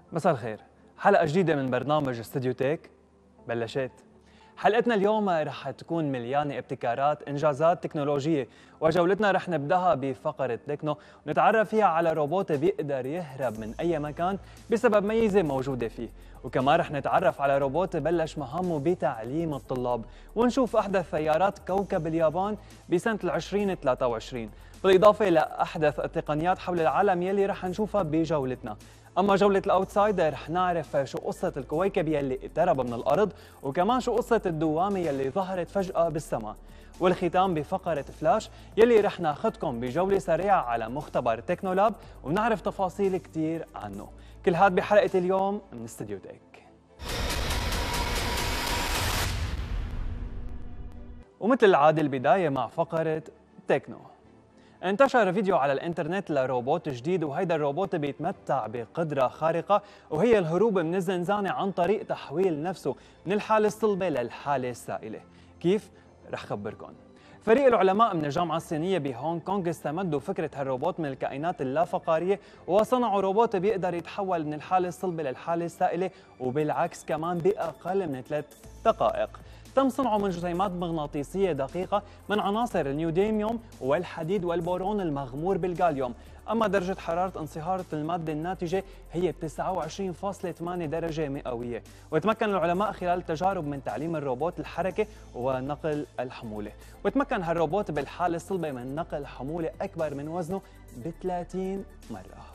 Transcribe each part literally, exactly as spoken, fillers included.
مساء الخير. حلقة جديدة من برنامج استوديو تيك بلشت. حلقتنا اليوم رح تكون مليانة ابتكارات، انجازات تكنولوجية، وجولتنا رح نبداها بفقرة تكنو ونتعرف فيها على روبوت بيقدر يهرب من أي مكان بسبب ميزة موجودة فيه، وكمان رح نتعرف على روبوت بلش مهامه بتعليم الطلاب، ونشوف أحدث سيارات كوكب اليابان بسنة العشرين ثلاثة وعشرين، بالإضافة لأحدث التقنيات حول العالم يلي رح نشوفها بجولتنا. أما جولة الأوتسايدر رح نعرف شو قصة الكويكب يلي اقترب من الأرض، وكمان شو قصة الدوامة يلي ظهرت فجأة بالسماء. والختام بفقرة فلاش يلي رح ناخدكم بجولة سريعة على مختبر تكنولاب ونعرف تفاصيل كتير عنه. كل هاد بحلقة اليوم من استوديو تك. ومثل العادة البداية مع فقرة تكنو. انتشر فيديو على الانترنت لروبوت جديد، وهيدا الروبوت بيتمتع بقدرة خارقة وهي الهروب من الزنزانة عن طريق تحويل نفسه من الحالة الصلبة للحالة السائلة. كيف؟ رح خبركن. فريق العلماء من الجامعة الصينية بهونغ كونغ استمدوا فكرة هالروبوت من الكائنات اللافقارية وصنعوا روبوت بيقدر يتحول من الحالة الصلبة للحالة السائلة، وبالعكس كمان بأقل من ثلاث دقائق. تم صنعه من جسيمات مغناطيسية دقيقة من عناصر النيوديميوم والحديد والبورون المغمور بالغاليوم. أما درجة حرارة انصهار المادة الناتجة هي تسعة وعشرين فاصلة ثمانية درجة مئوية. وتمكن العلماء خلال التجارب من تعليم الروبوت الحركة ونقل الحمولة، وتمكن هالروبوت بالحالة الصلبة من نقل حمولة أكبر من وزنه ب ثلاثين مرة.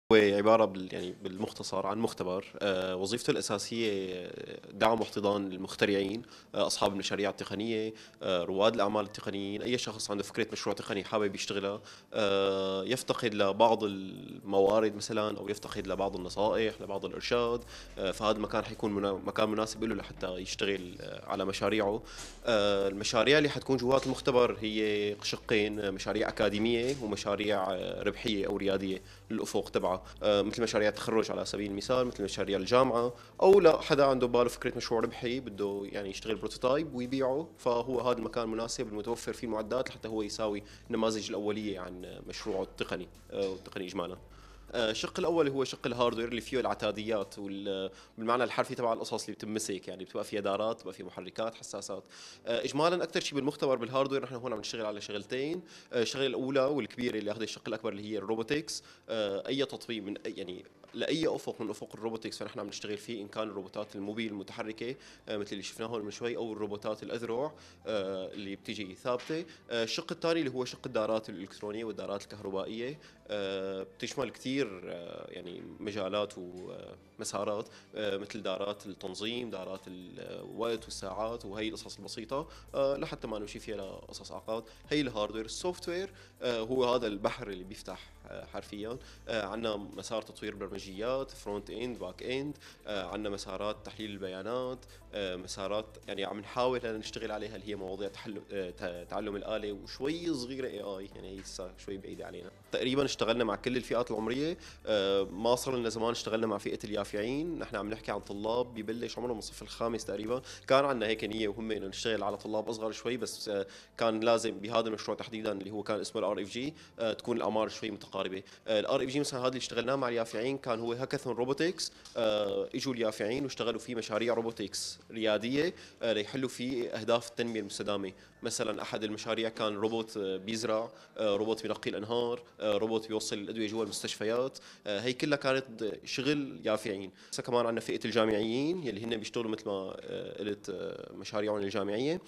هو عبارة بال يعني بالمختصر عن مختبر. آه، وظيفته الأساسية آه، دعم واحتضان المخترعين، آه، أصحاب المشاريع التقنية، آه، رواد الأعمال التقنيين، أي شخص عنده فكرة مشروع تقني حابب يشتغلها، آه، يفتقد لبعض الموارد مثلا، أو يفتقد لبعض النصائح، لبعض الإرشاد. آه، فهذا المكان حيكون منا- مكان مناسب له لحتى يشتغل آه، على مشاريعه. آه، المشاريع اللي حتكون جوات المختبر هي شقين: آه، مشاريع أكاديمية ومشاريع آه، ربحية أو ريادية للأفق تبعها. آه، مثل مشاريع التخرج على سبيل المثال، مثل مشاريع الجامعة، أو لا حدا عنده باله فكرة مشروع ربحي بده يعني يشتغل بروتوتايب ويبيعه، فهو هذا المكان المناسب المتوفر فيه المعدات لحتى هو يساوي النماذج الأولية عن مشروعه التقني آه، والتقني إجمالا. آه، الشق الاول هو شق الهاردوير اللي فيه العتاديات وال- بالمعنى الحرفي تبع القصص اللي بتمسك، يعني بتبقى فيها دارات، بتبقى فيها محركات، حساسات. آه، اجمالا اكثر شيء بالمختبر بالهاردوير نحن هون عم نشتغل على شغلتين. آه، الشغله الاولى والكبيره اللي اخذ الشق الاكبر اللي هي الروبوتكس. آه، اي تطبيق من أي- يعني لاي افق من افق الروبوتكس فنحن عم نشتغل فيه، ان كان الروبوتات الموبيل المتحركه آه، مثل اللي شفناه هون من شوي، او الروبوتات الاذرع آه، اللي بتيجي ثابته. آه، الشق الثاني اللي هو شق الدارات الالكترونيه والدارات الكهربائيه. آه، بتشمل كثير آه، يعني مجالات ومسارات، آه، مثل دارات التنظيم، دارات الوقت والساعات، وهي القصص البسيطة، آه، لحتى ما نمشي فيها لقصص أعقاد. هي الهاردوير. السوفت وير آه، هو هذا البحر اللي بيفتح آه، حرفيا. آه، عندنا مسار تطوير برمجيات، فرونت اند، باك اند. عندنا مسارات تحليل البيانات، آه، مسارات يعني عم نحاول أن نشتغل عليها اللي هي مواضيع تحل- آه، ت- تعلم الآلة، وشوي صغيرة اي اي، يعني هي لسه شوي بعيدة علينا. تقريبا اشتغلنا مع كل الفئات العمرية. آه، ما صار لنا زمان اشتغلنا مع فئة اليافعين. نحن عم نحكي عن طلاب ببلش عمرهم من الصف الخامس تقريبا. كان عندنا هيك نية وهم انه نشتغل على طلاب اصغر شوي، بس آه، كان لازم بهذا المشروع تحديدا اللي هو كان اسمه الار اف جي تكون الاعمار شوي متقاربة. الار اف جي مثلا هذا اللي اشتغلناه مع اليافعين كان هو هاكاثون روبوتكس. آه، اجوا اليافعين واشتغلوا فيه مشاريع روبوتكس ريادية آه، ليحلوا فيه اهداف التنمية المستدامة. مثلا احد المشاريع كان روبوت آه، بيزرع، آه، روبوت بينقي الانهار، آه، روبوت بيوصل الادويه جوا المستشفيات. آه، هي كلها كانت شغل يافعين. هسه كمان عندنا فئه الجامعيين يلي هن بيشتغلوا مثل ما آه، قلت آه، مشاريعهم الجامعيه،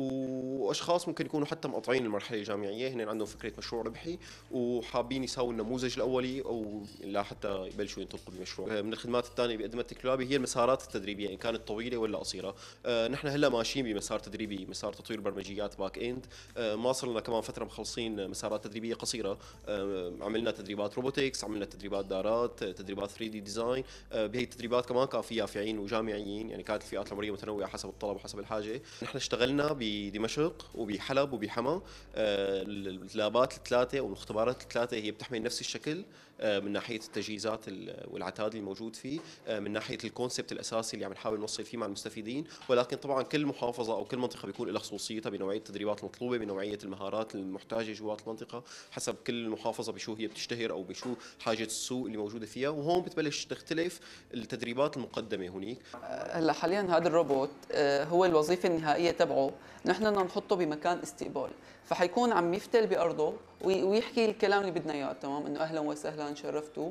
واشخاص ممكن يكونوا حتى مقطعين المرحله الجامعيه، هن عندهم فكره مشروع ربحي وحابين يساووا النموذج الاولي او لا حتى يبلشوا ينطلقوا بمشروع. آه، من الخدمات الثانيه اللي بيقدمها تكلابي هي المسارات التدريبيه، ان كانت طويله ولا قصيره. آه، نحن هلا ماشيين بمسار تدريبي، مسار تطوير برمجيات باك اند. آه، ما صار لنا كمان فتره مخلصين مسارات تدريبيه قصيره. آه، عملنا تدريبات روبوتكس، عملنا تدريبات دارات، آه، تدريبات ثري دي ديزاين. آه، بهي التدريبات كمان كان في يافعين وجامعيين، يعني كانت الفئات العمريه متنوعه حسب الطلب وحسب الحاجه. نحن اشتغلنا بدمشق وبحلب وبحما. آه، اللابات الثلاثه او المختبرات الثلاثه هي بتحمل نفس الشكل آه، من ناحيه التجهيزات والعتاد الموجود فيه، آه، من ناحيه الكونسبت الاساسي اللي عم نحاول نوصل فيه مع المستفيدين. ولكن طبعا كل محافظه او كل منطقه بيكون لها خصوصيتها بنوعيه التدريبات المطلوبه، بنوعيه المهارات المحتاجه جوات المنطقه، حسب كل محافظه بشو هي بتشتهر او بشو حاجه السوق اللي موجوده فيها. وهون بتبلش تختلف التدريبات المقدمه هنيك. هلا حاليا هذا الروبوت آه، هو الوظيفه النهائيه تبعه نحن بدنا نحطه بمكان استقبال، فحيكون عم يفتل بارضه وي- ويحكي الكلام اللي بدنا اياه. تمام، انه اهلا وسهلا شرفتوا.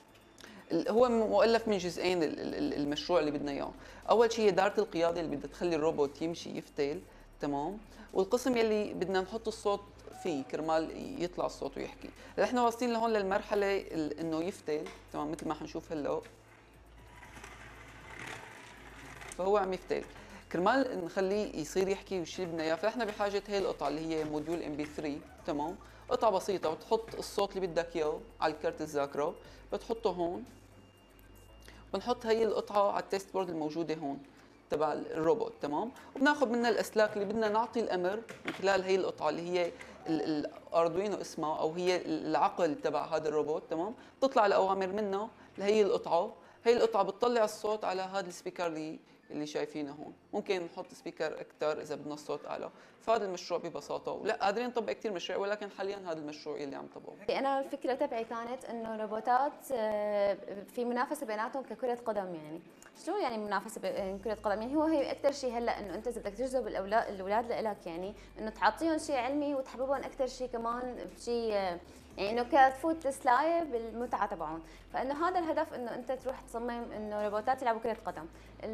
ال- هو مؤلف من جزئين ال- ال- المشروع اللي بدنا اياه. اول شيء هي دائره القياده اللي بدها تخلي الروبوت يمشي يفتل. تمام، والقسم يلي بدنا نحط الصوت فيه كرمال يطلع الصوت ويحكي. نحن واصلين لهون للمرحله ال- انه يفتل. تمام، مثل ما حنشوف هلا. فهو عم يفتل كرمال نخليه يصير يحكي والشيء اللي بدنا اياه. فاحنا بحاجه هي القطعه اللي هي موديول ام بي ثري. تمام، قطعه بسيطه بتحط الصوت اللي بدك اياه على الكرت الذاكره، بتحطه هون. بنحط هي القطعه على التيست بورد الموجوده هون تبع الروبوت. تمام، وبناخذ منها الاسلاك اللي بدنا نعطي الامر من خلال هي القطعه اللي هي الاردوينو اسمها، او هي العقل تبع هذا الروبوت. تمام، بتطلع الاوامر منها لهي القطعه. هي القطعه بتطلع الصوت على هذا السبيكر اللي اللي شايفينه هون. ممكن نحط سبيكر اكثر اذا بدنا الصوت اعلى. فهذا المشروع ببساطه، ولا قادرين نطبق كثير مشاريع، ولكن حاليا هذا المشروع اللي عم طبقه. انا الفكره تبعي كانت انه روبوتات آه، في منافسه بيناتهم ككره قدم. يعني شو يعني منافسه بين كره قدم؟ يعني هو هي اكثر شيء هلا انه انت اذا بدك تجذب الاولاد الاولاد لك، يعني انه تعطيهم شيء علمي وتحببهم اكثر شيء كمان بشيء آه، يعني انه كتفوت تسلايه بالمتعه تبعهم. فانه هذا الهدف، انه انت تروح تصمم انه روبوتات يلعبوا كره قدم.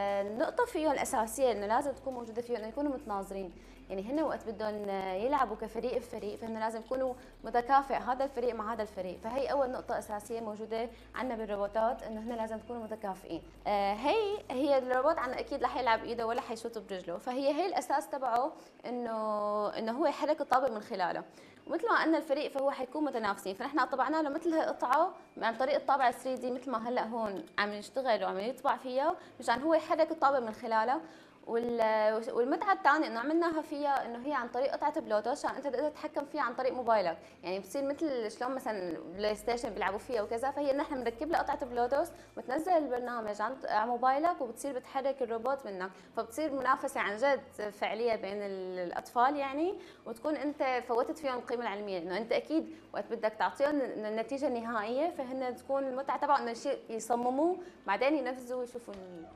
النقطة فيهم الأساسية إنه لازم تكون موجودة فيهم إنه يكونوا متناظرين، يعني هن وقت بدهم يلعبوا كفريق بفريق فهن لازم يكونوا متكافئ هذا الفريق مع هذا الفريق، فهي أول نقطة أساسية موجودة عندنا بالروبوتات إنه هن لازم يكونوا متكافئين. آه هي هي الروبوت عنا أكيد لا حيلعب بإيده ولا حيشوط برجله، فهي هي الأساس تبعه إنه إنه هو يحرك الطابق من خلاله. ومثل ما قلنا الفريق فهو حيكون متنافسين، فنحن طبعنا له مثل هالقطعه عن طريق الطابع ثري دي مثل ما هلا هون عم يشتغل وعم يطبع فيها مشان هو يحرك الطابق من خلالها. والمتعه الثانيه انه عملناها فيها انه هي عن طريق قطعه بلوتوث عشان انت تقدر تتحكم فيها عن طريق موبايلك، يعني بتصير مثل شلون مثلا بلاي ستيشن بيلعبوا فيها وكذا، فهي نحن بنركب لها قطعه بلوتوث وتنزل البرنامج على موبايلك وبتصير بتحرك الروبوت منك، فبتصير منافسه عن جد فعليه بين الاطفال يعني، وتكون انت فوتت فيهم القيمه العلميه، انه انت اكيد وقت بدك تعطيهم النتيجه النهائيه فهن تكون المتعه تبعهم انه شيء يصمموه بعدين ينفذوا ويشوفوا.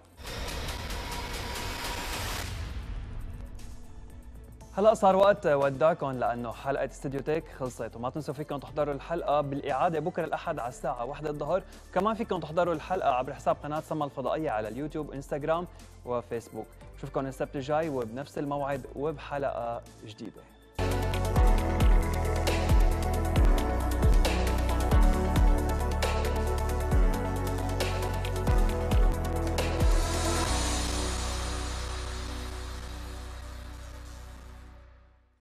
هلا صار وقت وداكم لانه حلقه استوديو تك خلصت، وما تنسوا فيكم تحضروا الحلقه بالاعاده بكره الاحد على الساعه واحدة الظهر، وكمان فيكم تحضروا الحلقه عبر حساب قناه سما الفضائيه على اليوتيوب انستغرام وفيسبوك. بشوفكم السبت الجاي وبنفس الموعد وبحلقه جديده.